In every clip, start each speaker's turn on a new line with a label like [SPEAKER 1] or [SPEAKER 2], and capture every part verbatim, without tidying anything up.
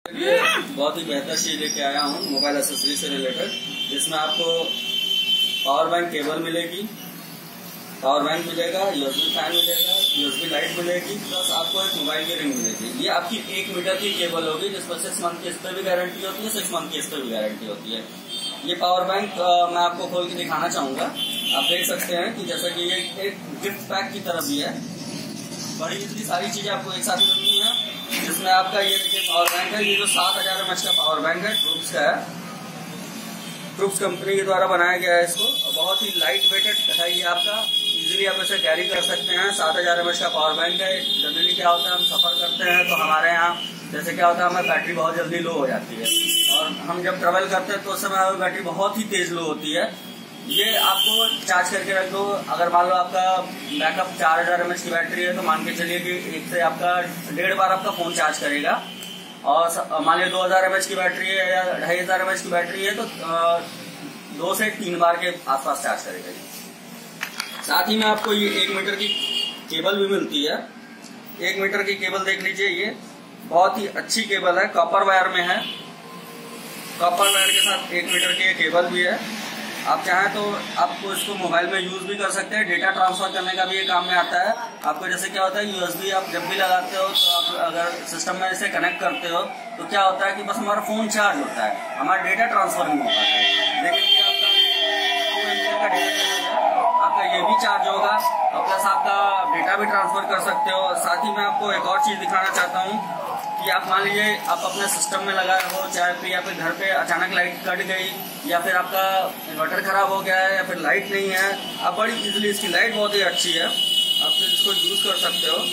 [SPEAKER 1] बहुत ही बेहतर चीज लेके आया हूँ मोबाइल एसेसरी से रिलेटेड, जिसमें आपको पावर बैंक केबल मिलेगी, पावर बैंक मिलेगा, यूएसबी फैन मिलेगा, यूएसबी लाइट मिलेगी, प्लस आपको एक मोबाइल की रिंग मिलेगी। ये आपकी एक मीटर की केबल होगी, जिस पर सिक्स मंथ की इस पर भी गारंटी होती है, सिक्स मंथ की इस पर भी गारंटी होती है। ये पावर बैंक आ, मैं आपको खोल के दिखाना चाहूंगा। आप देख सकते हैं कि जैसा कि ये एक गिफ्ट पैक की तरह भी है। बड़ी इतनी सारी चीजें आपको एक साथ मिलती हैं, जिसमें आपका ये देखिए पावर बैंक है। ये जो सात हजार एमएच का पावर बैंक है, ट्रूप्स का है, ट्रूप्स कंपनी के द्वारा बनाया गया है इसको। बहुत ही लाइट वेटेड है ये आपका, इजीली आप इसे कैरी कर सकते हैं। सात हजार एमएच का पावर बैंक है। जनरली क्या होता है, हम सफर करते हैं तो हमारे यहाँ जैसे क्या होता है, हमारी बैटरी बहुत जल्दी लो हो जाती है, और हम जब ट्रेवल करते हैं तो उस समय हमारी बैटरी बहुत ही तेज लो होती है। ये आपको चार्ज करके रख दो। अगर मान लो आपका बैकअप चार हजार एमएच की बैटरी है, तो मान के चलिए कि एक से आपका डेढ़ बार आपका फोन चार्ज करेगा। और मान लीजिए दो हजार एमएच की बैटरी है या ढाई हजार एमएच की बैटरी है, तो दो से तीन बार के आसपास चार्ज करेगा। साथ ही में आपको ये एक मीटर की केबल भी मिलती है। एक मीटर की केबल देख लीजिए, ये बहुत ही अच्छी केबल है, कॉपर वायर में है। कॉपर वायर के साथ एक मीटर की केबल भी है। आप चाहें तो आपको इसको मोबाइल में यूज भी कर सकते हैं, डेटा ट्रांसफर करने का भी ये काम में आता है। आपको जैसे क्या होता है, यूएसबी आप जब भी लगाते हो तो आप अगर सिस्टम में इसे कनेक्ट करते हो तो क्या होता है कि बस हमारा फोन चार्ज होता है, हमारा डेटा ट्रांसफर नहीं हो पाता है। लेकिन ये आपका टू एमबी का डेटा है, आपका ये भी चार्ज होगा और प्लस आपका डेटा भी ट्रांसफर कर सकते हो। साथ ही मैं आपको एक और चीज दिखाना चाहता हूँ कि आप मान लीजिए आप अपने सिस्टम में लगाए हो, चाहे फिर या फिर घर पे अचानक लाइट कट गई, या फिर आपका इन्वर्टर खराब हो गया है, या फिर लाइट नहीं है, आप बड़ी इजीली, इसकी लाइट बहुत ही अच्छी है, आप फिर इसको यूज कर सकते हो।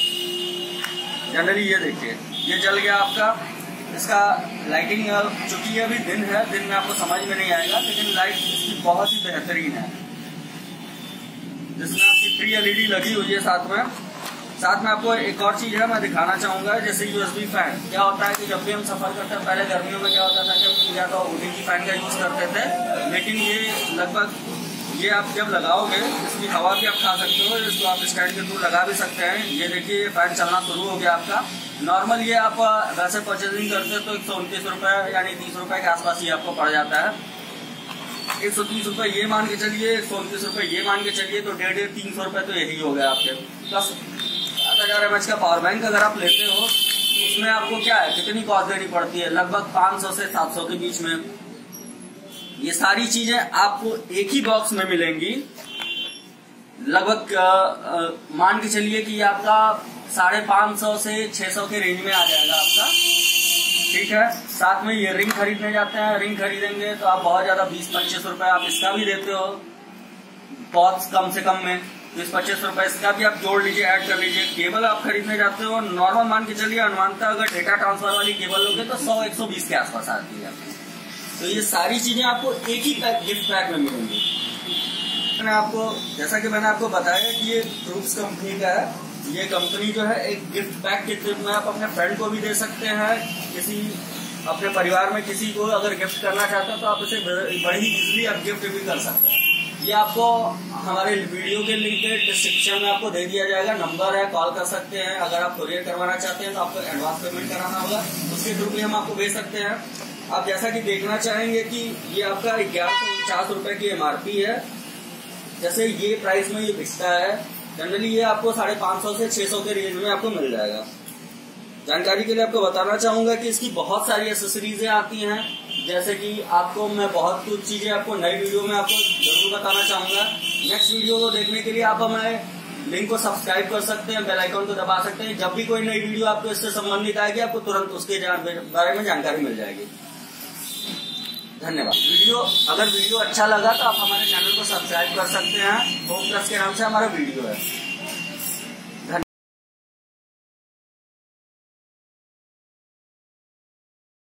[SPEAKER 1] जनरली ये देखिए, ये जल गया आपका। इसका लाइटिंग चूंकि ये अभी दिन है, दिन में आपको समझ में नहीं आएगा, लेकिन लाइट इसकी बहुत ही बेहतरीन है, जिसमें आपकी थ्री एलईडी लगी हुई है साथ में। साथ में आपको एक और चीज है मैं दिखाना चाहूंगा, जैसे यूएसबी फैन। क्या होता है कि जब भी हम सफर करते हैं, पहले गर्मियों में क्या होता था कि हम या तो ओटीजी फैन का यूज करते थे, लेकिन ये लगभग ये आप जब लगाओगे इसकी हवा भी आप खा सकते हो। इसको आप स्टैंड के थ्रू लगा भी सकते हैं। ये देखिए, ये फैन चलना शुरू हो गया आपका। नॉर्मल ये आप वैसे परचेजिंग करते हैं तो एक सौ उनतीस रुपए यानी तीस रुपए के आसपास ही आपको पड़ जाता है। एक सौ तीस रुपए ये मान के चलिए, एक सौ उनतीस रुपए ये मान के चलिए, तो डेढ़ डेढ़ तीन सौ रुपए तो यही हो गया आपके। प्लस सात हजार एमएच का पावर बैंक अगर आप लेते हो, उसमें आपको क्या है, कितनी कॉस्ट देनी पड़ती है, लगभग पाँच सौ से सात सौ के बीच में। ये सारी चीजें आपको एक ही बॉक्स में मिलेंगी। लगभग मान के चलिए कि आपका साढ़े पाँच सौ से छह सौ के रेंज में आ जाएगा आपका, ठीक है। साथ में ये रिंग खरीदने जाते हैं, रिंग खरीदेंगे तो आप बहुत ज्यादा बीस पच्चीस रुपए आप इसका भी देते हो, बहुत कम से कम में बीस पच्चीस रुपए इसका भी आप जोड़ लीजिए, ऐड कर लीजिए। केबल आप खरीदने जाते हो, नॉर्मल मान के चलिए अनुमानता अगर डेटा ट्रांसफर वाली केबल लोगे तो सौ एक सौ बीस के आसपास आती है। तो ये सारी चीजें आपको एक ही पैक, गिफ्ट पैक में मिलेंगी। मैंने आपको जैसा कि मैंने आपको बताया कि ये ट्रूप्स कंपनी का है। ये कंपनी जो है एक गिफ्ट पैक के थ्रू में आप अपने फ्रेंड को भी दे सकते हैं, किसी अपने परिवार में किसी को अगर गिफ्ट करना चाहते हो तो आप इसे बड़ी इजीली आप गिफ्ट भी कर सकते हैं। ये आपको हमारे वीडियो के लिंक के डिस्क्रिप्शन में आपको दे दिया जाएगा, नंबर है, कॉल कर सकते हैं। अगर आप कोरियर करवाना चाहते हैं तो आपको एडवांस पेमेंट कराना होगा, उसके थ्रू भी हम आपको भेज सकते हैं। आप जैसा कि देखना चाहेंगे कि ये आपका ग्यारह सौ उनचास रुपए की एमआरपी है, जैसे ये प्राइस में ये बिकता है। जनरली ये आपको साढ़े पाँच सौ से छह सौ के रेंज में आपको मिल जाएगा। जानकारी के लिए आपको बताना चाहूंगा कि इसकी बहुत सारी एसेसरीजें आती हैं, जैसे कि आपको मैं बहुत कुछ चीजें आपको नई वीडियो में आपको जरूर बताना चाहूंगा। नेक्स्ट वीडियो को देखने के लिए आप हमारे लिंक को सब्सक्राइब कर सकते हैं, बेल आइकन को दबा सकते हैं। जब भी कोई नई वीडियो आपको इससे संबंधित आएगी, आपको तुरंत उसके बारे में जानकारी मिल जाएगी। धन्यवाद। वीडियो अगर वीडियो अच्छा लगा तो आप हमारे चैनल को सब्सक्राइब कर सकते हैं। होम प्लस के नाम से हमारा वीडियो है।